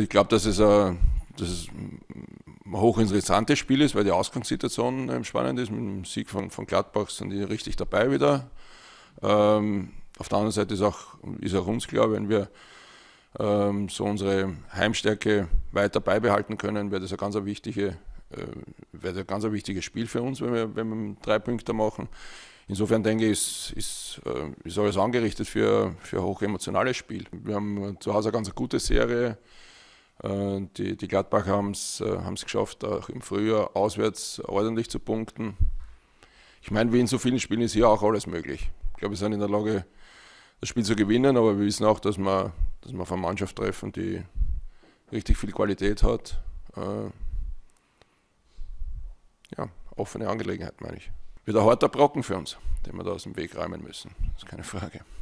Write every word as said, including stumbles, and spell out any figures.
Ich glaube, dass es ein, dass es ein hochinteressantes Spiel ist, weil die Ausgangssituation spannend ist. Mit dem Sieg von, von Gladbach sind die richtig dabei wieder. Ähm, auf der anderen Seite ist auch, ist auch uns klar, wenn wir ähm, so unsere Heimstärke weiter beibehalten können, wäre das ein ganz wichtige, äh, wäre das ein ganz wichtiges Spiel für uns, wenn wir, wenn wir drei Punkte machen. Insofern denke ich, ist, ist, äh, ist alles angerichtet für, für ein hochemotionales Spiel. Wir haben zu Hause eine ganz gute Serie. Äh, die, die Gladbacher haben es äh, geschafft, auch im Frühjahr auswärts ordentlich zu punkten. Ich meine, wie in so vielen Spielen ist hier auch alles möglich. Ich glaube, wir sind in der Lage, das Spiel zu gewinnen, aber wir wissen auch, dass wir, dass wir auf eine Mannschaft treffen, die richtig viel Qualität hat. Äh, ja, offene Angelegenheit, meine ich. Wird ein harter Brocken für uns, den wir da aus dem Weg räumen müssen. Das ist keine Frage.